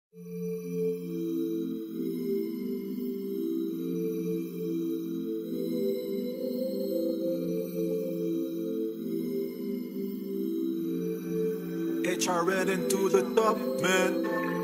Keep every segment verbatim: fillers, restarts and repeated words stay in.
H R N into the top, man.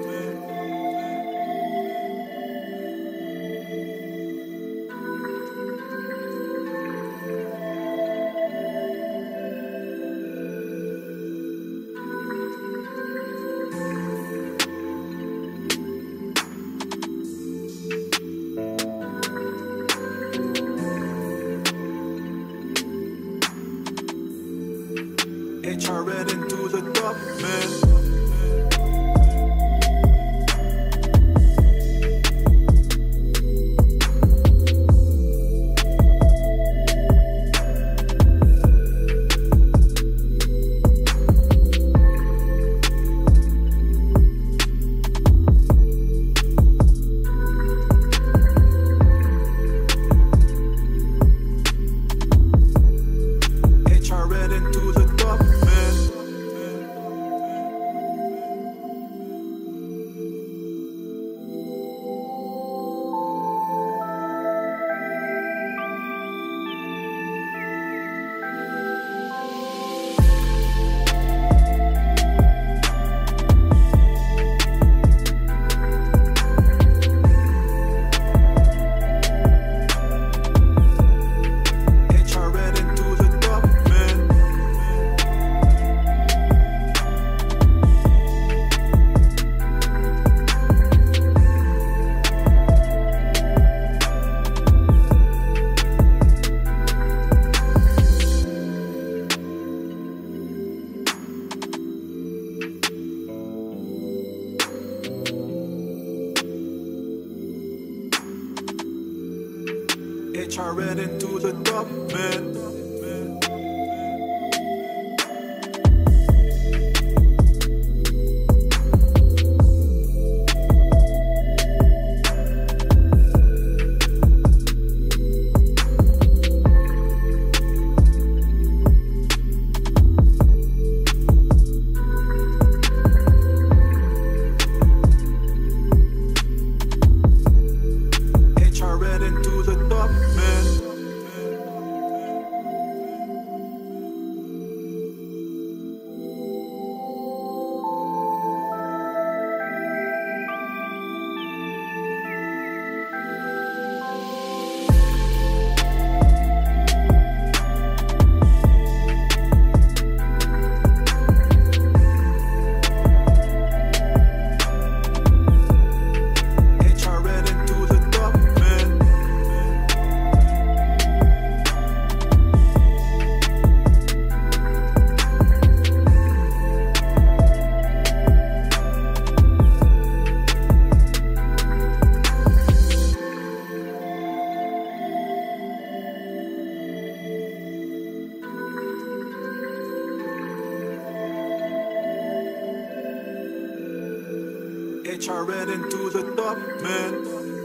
H R N into the top, man. H R N into the top, man. H R N into the top, man. H R N into the top, man. H R N into the top, man. H R N into the top, man. H R N into the top, man.